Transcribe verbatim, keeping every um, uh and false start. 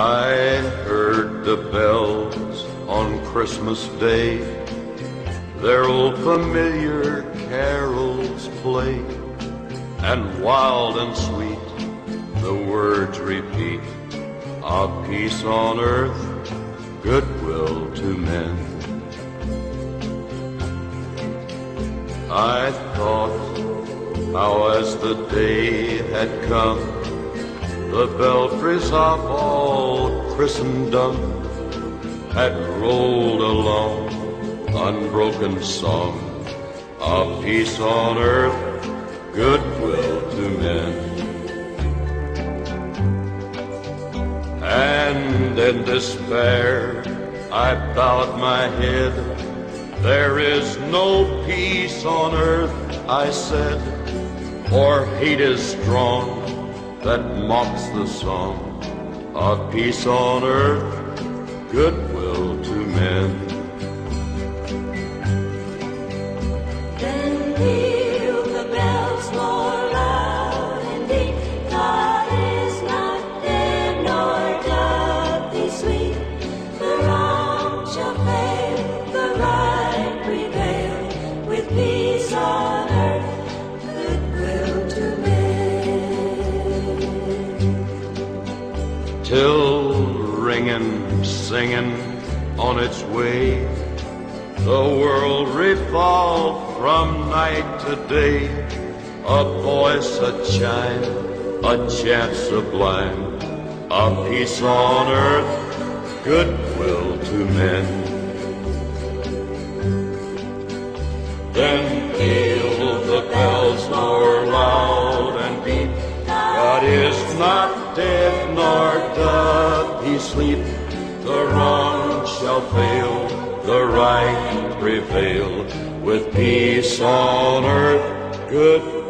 I heard the bells on Christmas Day, their old familiar carols play, and wild and sweet the words repeat of peace on earth, goodwill to men. I thought how as the day had come, the belfries of all Christendom had rolled along unbroken song of peace on earth, goodwill to men. And in despair I bowed my head. There is no peace on earth, I said, for hate is strong that mocks the song of peace on earth, goodwill to men. Then peal the bells more loud and deep. God is not dead, nor doth he sleep. The wrong shall fail, the right prevail, with peace on earth, goodwill to men. Till ringing, singing on its way, the world revolved from night to day. A voice, a chime, a chant sublime of peace on earth, goodwill to men. Then peal the bells more loud and deep. God is not dead, nor doth he sleep. The wrong shall fail, the right prevail, with peace on earth, good